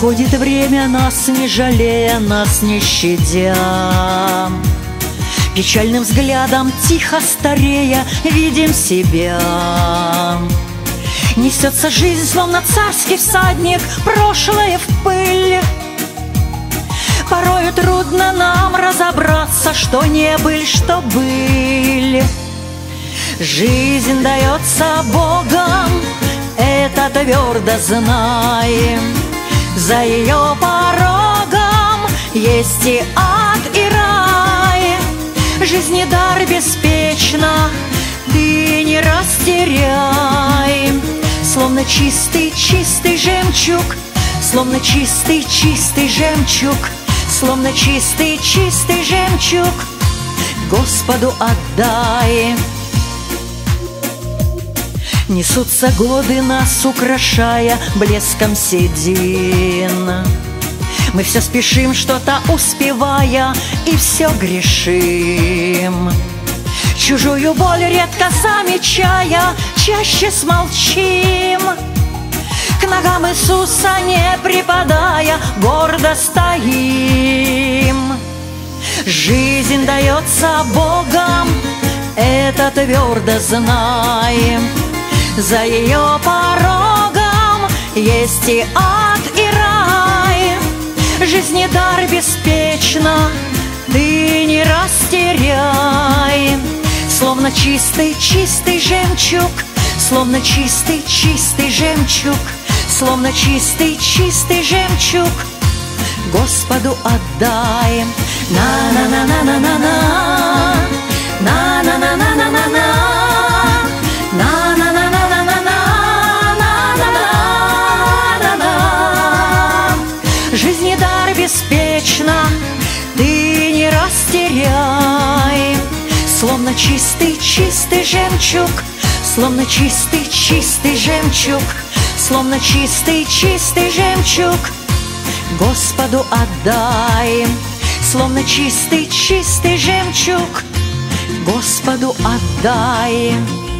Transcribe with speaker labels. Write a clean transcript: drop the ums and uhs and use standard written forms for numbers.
Speaker 1: Проходит время, нас не жалея, нас не щадя. Печальным взглядом, тихо старея, видим себя. Несется жизнь, словно царский всадник, прошлое в пыль. Порою трудно нам разобраться, что не были, что были. Жизнь дается Богом, это твердо знаем. За ее порогом есть и ад, и рай. Жизни дар беспечно, ты не растеряй. Словно чистый, чистый жемчуг, словно чистый, чистый жемчуг, словно чистый, чистый жемчуг, Господу отдай. Несутся годы, нас украшая блеском седин. Мы все спешим, что-то успевая, и все грешим. Чужую боль редко замечая, чаще смолчим. К ногам Иисуса не припадая, гордо стоим. Жизнь дается Богом, это твердо знаем. За ее порогом есть и ад, и рай. Жизни дар беспечно, ты не растеряй. Словно чистый, чистый жемчуг, словно чистый, чистый жемчуг, словно чистый, чистый жемчуг, Господу отдай. На-на-на-на-на-на-на, на-на-на-на-на-на-на, на-на-на-на-на-на-на-на-на. Жизни дар беспечно, ты не растеряй. Словно чистый, чистый жемчуг, словно чистый, чистый жемчуг, словно чистый, чистый жемчуг, Господу отдай. Словно чистый, чистый жемчуг, Господу отдай.